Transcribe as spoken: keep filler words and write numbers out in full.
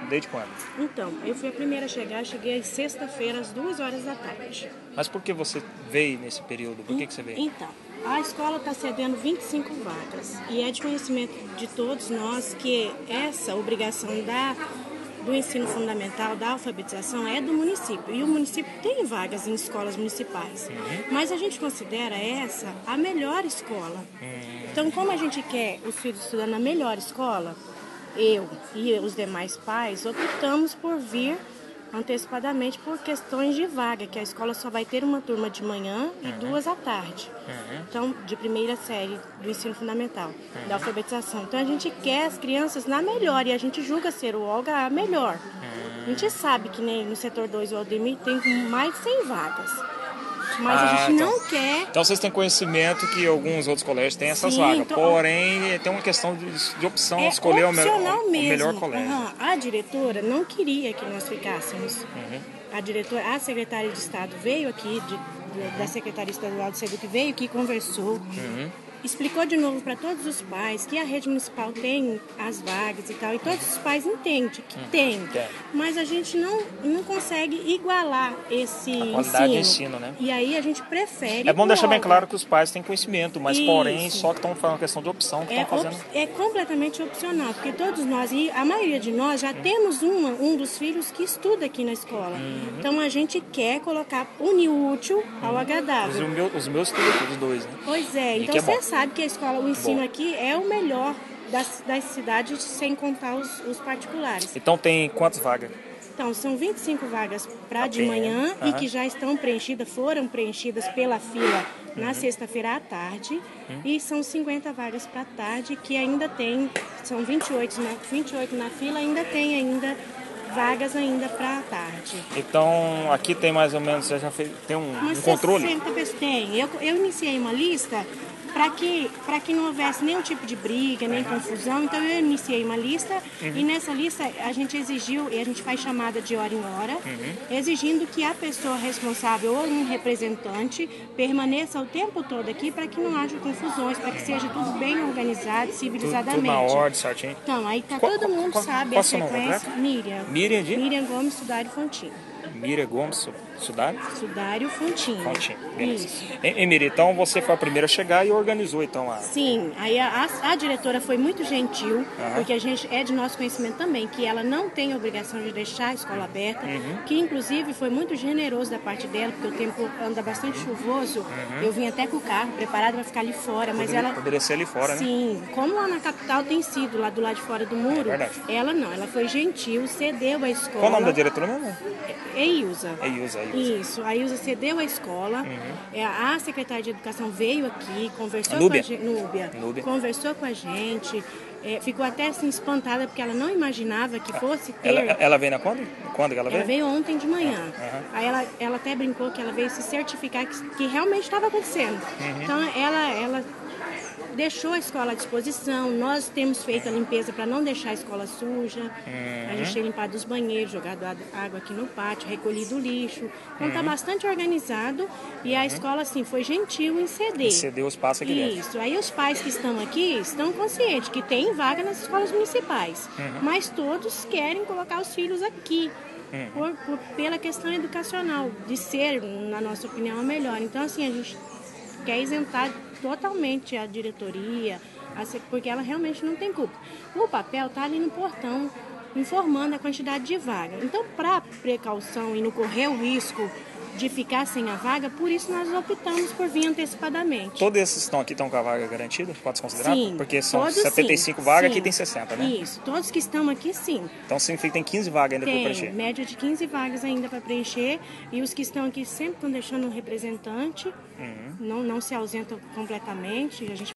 desde quando? Então, eu fui a primeira a chegar, cheguei sexta-feira às duas horas da tarde. Mas por que você veio nesse período? Por que, que você veio? Então, a escola está cedendo vinte e cinco vagas e é de conhecimento de todos nós que essa obrigação da, do ensino fundamental, da alfabetização, é do município. E o município tem vagas em escolas municipais, uhum. mas a gente considera essa a melhor escola. Uhum. Então, como a gente quer os filhos estudando na melhor escola, eu e os demais pais optamos por vir antecipadamente por questões de vaga, que a escola só vai ter uma turma de manhã e uhum. duas à tarde. Uhum. Então, de primeira série do ensino fundamental, uhum. da alfabetização. Então, a gente quer as crianças na melhor e a gente julga ser o Olga a melhor. Uhum. A gente sabe que nem no setor dois o Aldemir tem mais de cem vagas. Mas ah, a gente então, não quer... Então vocês têm conhecimento que alguns outros colégios têm essas Sim, vagas, então, porém tem uma questão de, de opção, é escolher o, me o mesmo. melhor colégio. Uhum. A diretora não queria que nós ficássemos. Uhum. A diretora, a secretária de Estado veio aqui, de, de, da Secretaria Estadual de Seduc, veio aqui, conversou, uhum. explicou de novo para todos os pais que a rede municipal tem as vagas e tal, e todos os pais entendem que uhum. tem, é. mas a gente não, não consegue igualar esse a qualidade ensino. de ensino, né? E aí a gente prefere... É bom deixar bem claro que os pais têm conhecimento, mas Isso. porém só que estão falando questão de opção que é estão fazendo... É completamente opcional, porque todos nós, e a maioria de nós, já uhum. temos uma, um dos filhos que estuda aqui na escola. Uhum. Então a gente quer colocar unir o útil ao uhum. agradável. Os, meu, os meus estudam todos dois, né? Pois é, e então é você sabe que a escola, o ensino bom. aqui é o melhor das, das cidades, sem contar os, os particulares. Então tem quantas vagas? Então, são vinte e cinco vagas para de manhã uhum. e que já estão preenchidas, foram preenchidas pela fila na uhum. sexta-feira à tarde. Uhum. E são cinquenta vagas para tarde, que ainda tem, são vinte e oito na, vinte e oito na fila, ainda tem ainda vagas ainda para a tarde. Então, aqui tem mais ou menos, você já fez, tem um, um controle? sessenta pessoas tem. Eu, eu iniciei uma lista para que, para que não houvesse nenhum tipo de briga, nem confusão. Então eu iniciei uma lista uhum. e nessa lista a gente exigiu, e a gente faz chamada de hora em hora, uhum. exigindo que a pessoa responsável ou um representante permaneça o tempo todo aqui para que não haja confusões, para que seja tudo bem organizado, civilizadamente. Tudo, tudo na ordem, certinho. Então, aí tá todo mundo qual, sabe qual a sequência. Miriam. Miriam de? Miriam Gomes Sudário Fontinho. Miriam Gomes Sudário? Sudário Fontinho. Fontinho, beleza. E, Miriam, então você foi a primeira a chegar e organizou então a... Sim, aí a, a, a diretora foi muito gentil, uhum. porque a gente é de nosso conhecimento também, que ela não tem obrigação de deixar a escola aberta, uhum. que inclusive foi muito generoso da parte dela, porque o tempo anda bastante chuvoso, uhum. eu vim até com o carro preparado para ficar ali fora, mas poderia, ela... Poderia ser ali fora, sim, né? Sim, como lá na capital tem sido, lá do lado de fora do muro, é ela não, ela foi gentil, cedeu a escola... Qual o nome da diretora mesmo? Eiusa. Eiusa, Eiusa. Isso, a Eiusa cedeu a escola, uhum. a secretária de Educação veio aqui, conversou Núbia. com a gente, Núbia, Núbia. conversou com a gente, é, ficou até assim espantada porque ela não imaginava que fosse ter... Ela, ela veio na quando? Quando que ela veio? Ela veio ontem de manhã. Uhum. Aí ela, ela até brincou que ela veio se certificar que, que realmente estava acontecendo. Uhum. Então ela... ela deixou a escola à disposição, nós temos feito a limpeza para não deixar a escola suja, uhum. a gente tem limpado os banheiros, jogado água aqui no pátio, recolhido o lixo, então está uhum. bastante organizado e a uhum. escola assim foi gentil em ceder. Em ceder o espaço aqui dentro. Isso, aí os pais que estão aqui estão conscientes que tem vaga nas escolas municipais, uhum. mas todos querem colocar os filhos aqui. Uhum. Por, por, pela questão educacional, de ser, na nossa opinião, a melhor. Então assim, a gente quer isentar totalmente a diretoria, porque ela realmente não tem culpa. O papel está ali no portão, informando a quantidade de vaga. Então, para precaução e não correr o risco de ficar sem a vaga, por isso nós optamos por vir antecipadamente. Todos esses que estão aqui estão com a vaga garantida? Pode-se considerar? Sim. Porque são todos, setenta e cinco sim. vagas, sim. aqui tem sessenta, né? Isso, todos que estão aqui, sim. Então significa que tem quinze vagas ainda para preencher? Tem, média de quinze vagas ainda para preencher. E os que estão aqui sempre estão deixando um representante, uhum. não, não se ausentam completamente. A gente